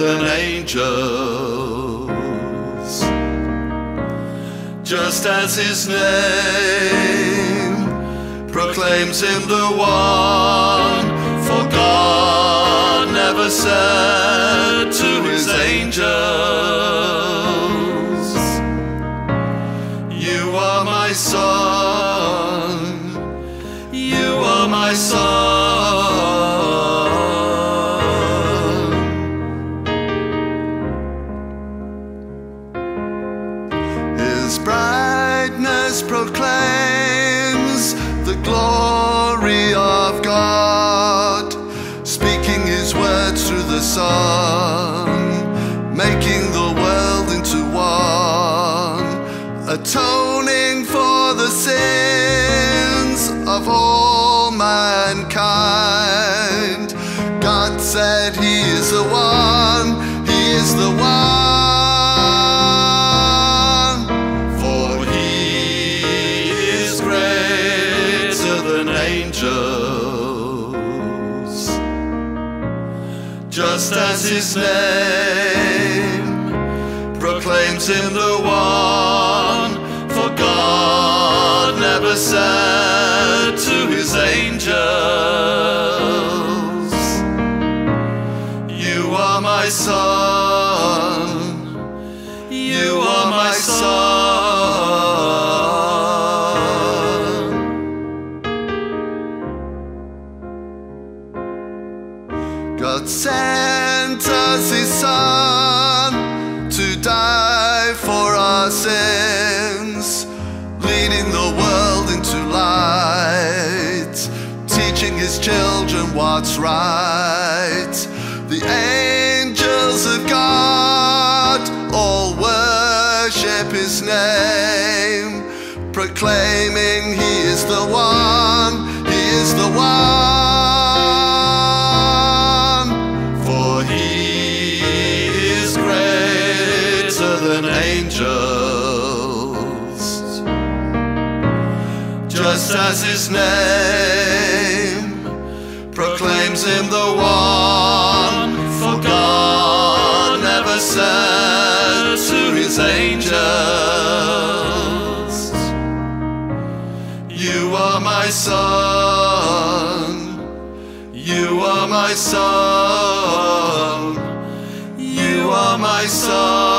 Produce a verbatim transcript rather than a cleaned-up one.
than angels, just as his name proclaims him the one. For God never said to his angels, you are my son, you are my son. His brightness proclaims the glory of God, speaking his words through the sun, making the world into one, atoning for the sins of all mankind. God said he is the one, he is the one. Angels, just as his name proclaims him the one. For God never said to his angels, you are my son, you are my son. God sent us his son to die for our sins, leading the world into light, teaching his children what's right. The angels of God all worship his name, proclaiming he is the one, he is the one. Angels, just as his name proclaims him the one. For God never said to his angels, you are my son, you are my son, you are my son.